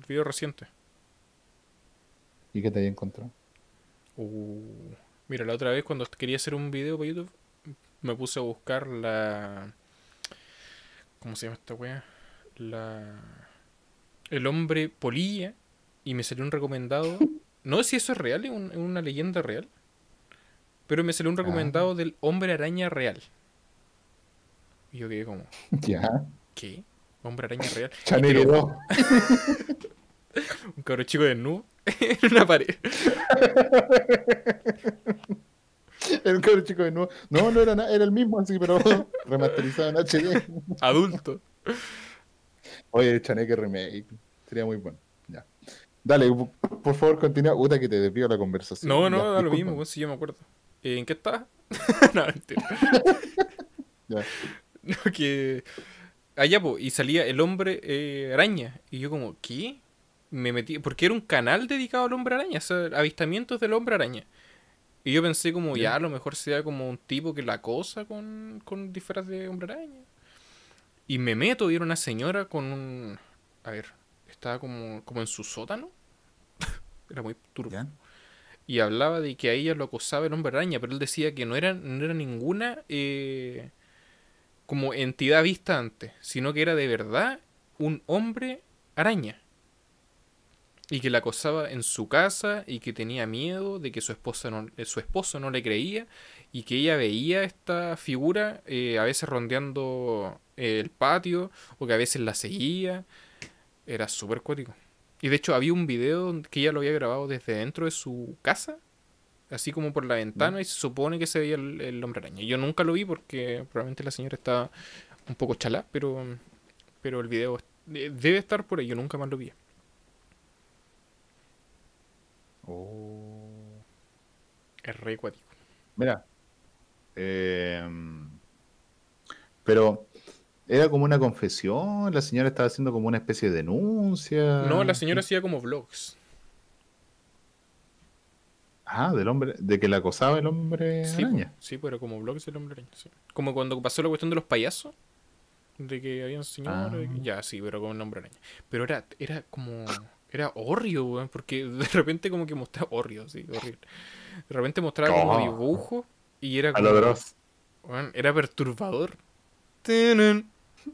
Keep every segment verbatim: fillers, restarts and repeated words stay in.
video reciente. ¿Y qué te había encontrado? Uh, Mira, la otra vez cuando quería hacer un video para YouTube, me puse a buscar la... ¿Cómo se llama esta wea? La... El hombre polilla. Y me salió un recomendado. No sé si eso es real, es, un- es una leyenda real. Pero me salió un Ah, recomendado del hombre araña real. Y yo quedé como, ya. ¿qué? Hombre araña real. Y te Chaneque lo dos. juro. Un cabro chico desnudo en una pared. Era un cabrón chico de nuevo. No, no era nada, era el mismo, así, pero remasterizado en H D. Adulto. Oye, Chaneque Remake. Sería muy bueno. Ya. Dale, por favor, continúa. Puta, que te desvío la No, conversación. Ya, no, da lo mismo, discúlpame. pues, si yo me acuerdo. Eh, ¿En qué estaba? No, mentira. Ya. No, que... Allá, pues, y salía el hombre eh, araña. Y yo como, ¿qué? Me metí... Porque era un canal dedicado al hombre araña, o sea, avistamientos del hombre araña. Y yo pensé como, Ya. ya, a lo mejor sea como un tipo que la acosa con, con disfraz de hombre araña. Y me meto y era una señora con un... A ver, estaba como, como en su sótano. Era muy turbio. Ya. Y hablaba de que a ella lo acosaba el hombre araña, pero él decía que no era, no era ninguna eh, como entidad vista antes, sino que era de verdad un hombre araña. Y que la acosaba en su casa y que tenía miedo de que su esposa no, eh, su esposo no le creía y que ella veía esta figura eh, a veces rondeando eh, el patio o que a veces la seguía. Era súper cuático. Y de hecho había un video que ella lo había grabado desde dentro de su casa, así como por la Ya. ventana, y se supone que se veía el, el hombre araña. Yo nunca lo vi porque probablemente la señora está un poco chalá, pero, pero el video eh, debe estar por ahí, yo nunca más lo vi. Oh. Es re cuático. Mira. eh, pero era como una confesión. La señora estaba haciendo como una especie de No, la denuncia. señora hacía como vlogs. Ah, del hombre, de que la acosaba el hombre Sí, pues, araña. sí, pero como vlogs del hombre araña, sí. Como cuando pasó la cuestión de los payasos, de que había un señor, de que- Ah, ya, sí, pero con el hombre araña. Pero era, era como, era horrible, weón, porque de repente como que mostraba, horrible, sí, horrible. De repente mostraba como oh, dibujo y era a lo como, Dross. weón, era perturbador. Tienen.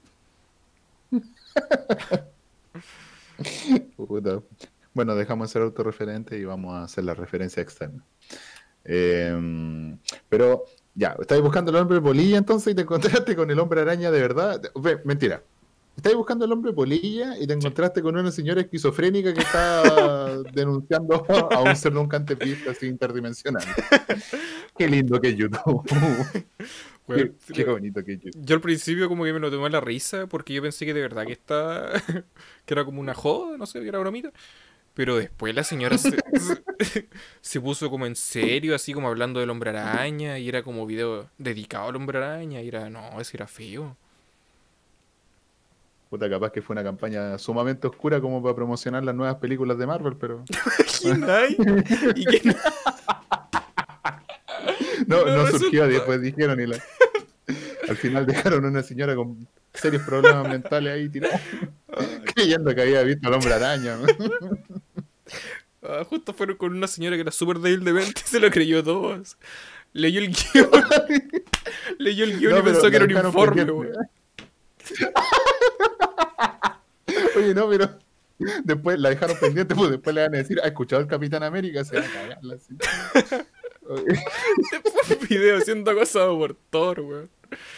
Puta. Bueno, dejamos de ser autorreferente y vamos a hacer la referencia externa. Eh, pero ya, estáis buscando el hombre polilla entonces y te encontraste con el hombre araña de verdad. Ve, mentira. Estáis buscando el hombre polilla y te Sí. encontraste con una señora esquizofrénica que está denunciando a un ser nunca antes visto así interdimensional. Qué lindo que es YouTube. Weón, Qué, qué bonito que es YouTube. yo al principio como que me lo tomé a la risa porque yo pensé que de verdad que estaba, que era como una joda, no sé, que era bromita. Pero después la señora se, se, se puso como en serio, así como hablando del hombre araña, y era como video dedicado al hombre araña, y era, no, ese era feo. Puta, capaz que fue una campaña sumamente oscura como para promocionar las nuevas películas de Marvel, pero ¿Quién hay? ¿Y quién, quién no, no no surgió, resultó? después dijeron y la, al final dejaron a una señora con serios problemas mentales ahí tirada, Ay, creyendo que había visto al hombre araña, ¿no? ah, justo fueron con una señora que era súper débil de mente, se lo creyó todo. Leyó el guión, leyó el guión y No, pero pensó que la era un dejaron informe, pendiente. weón. Oye, no, pero después la dejaron pendiente, pues después le van a decir, ¿ha escuchado el Capitán América? Se va a cagar la señora. Oye, Después un video siendo acosado por Thor, weón.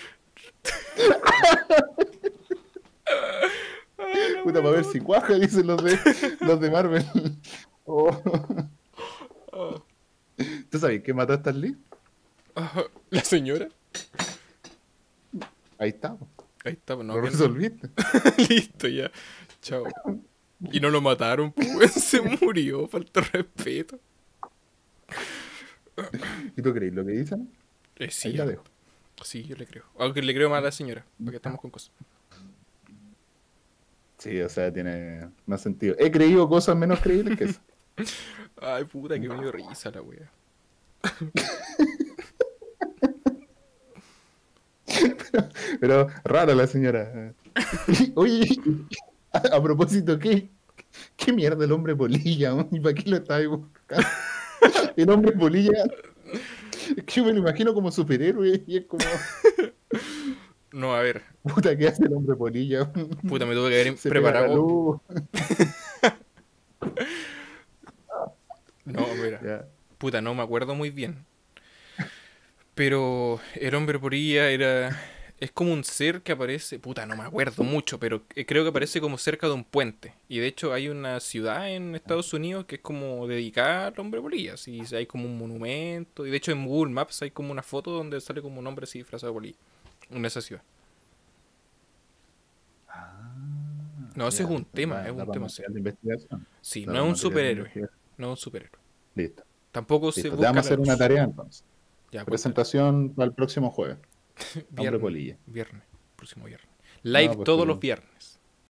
Ah, la puta, weá, para ver no. si cuaja, dicen los de, los de Marvel. Oh. Ah, ¿Tú sabes qué mató a Stan Lee? ah, la señora. Ahí está, Ahí está, pues no, lo que resolviste. listo ya. Chao. Y no lo mataron, pues, weón. Se murió, falta de respeto. ¿Y tú crees lo que dicen? Eh, Ahí sí, la harto. dejo. Sí, yo le creo. Aunque le creo más a la señora, porque estamos con cosas. Sí, o sea, tiene más sentido. He creído cosas menos creíbles que eso. Ay, puta, que me dio risa la wea. Pero rara la señora. Oye, a, a propósito, ¿qué? ¿Qué mierda el hombre polilla? ¿No? ¿Y para qué lo estáis buscando? El hombre polilla, es que yo me lo imagino como superhéroe y es como, No, a ver. puta, ¿qué hace el hombre polilla? Puta, me tuve que haber Se pega la preparado. luz. No, mira. Ya. Puta, no me acuerdo muy bien. Pero el hombre polilla era... Es como un ser que aparece... Puta, no me acuerdo mucho, pero eh, creo que aparece como cerca de un puente. Y de hecho hay una ciudad en Estados Unidos que es como dedicada al hombre polilla. Así, hay como un monumento. Y de hecho en Google Maps hay como una foto donde sale como un hombre así disfrazado de polilla. En esa ciudad. Ah, No, ese es ya, un tema, da, es da un para tema serio. material de investigación. Sí, Da no es para un material de superhéroe. investigación. No es un superhéroe. Listo, Tampoco se listo. Te vamos busca a la hacer una luz. tarea entonces. Ya, cuéntame. Presentación para el próximo jueves. Hombre Viernes. polilla. Viernes. Próximo viernes. No, Live pues todos los tú, viernes.